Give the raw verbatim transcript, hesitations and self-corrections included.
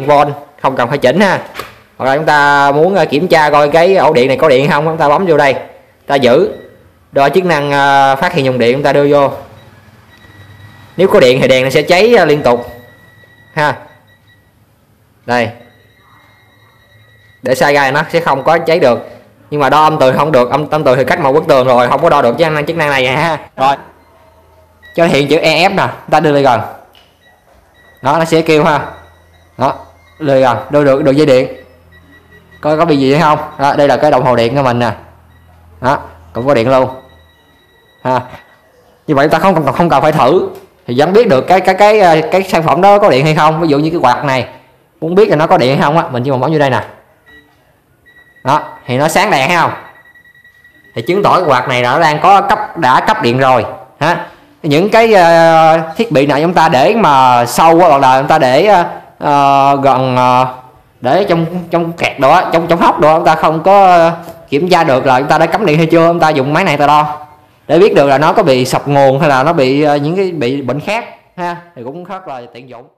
volt, không cần phải chỉnh ha. Hoặc là chúng ta muốn kiểm tra coi cái ổ điện này có điện không, chúng ta bấm vô đây, ta giữ đo chức năng phát hiện dòng điện, chúng ta đưa vô. Nếu có điện thì đèn nó sẽ cháy liên tục ha. Đây, để sai gai nó sẽ không có cháy được, nhưng mà đo âm tường không được, âm âm tường thì cách một bức tường rồi, không có đo được chức năng chức năng này ha. Rồi cho hiện chữ e ép nè, ta đưa lên gần đó, nó sẽ kêu ha. Đó, lên gần đưa được được dây điện, coi có bị gì hay không. Đó, đây là cái đồng hồ điện của mình nè, đó cũng có điện luôn ha. Như vậy chúng ta không cần không cần phải thử thì vẫn biết được cái cái cái cái sản phẩm đó có điện hay không. Ví dụ như cái quạt này, muốn biết là nó có điện hay không á, mình chỉ cần bấm vô đây nè, đó thì nó sáng đèn hay không, thì chứng tỏ cái quạt này nó đang có cấp đã cấp điện rồi ha. Những cái uh, thiết bị này chúng ta để mà sâu hoặc là chúng ta để uh, gần uh, để trong trong kẹt đó, trong trong hốc đó, chúng ta không có kiểm tra được là chúng ta đã cắm điện hay chưa. Chúng ta dùng máy này ta đo để biết được là nó có bị sập nguồn hay là nó bị uh, những cái bị bệnh khác ha, thì cũng rất là tiện dụng.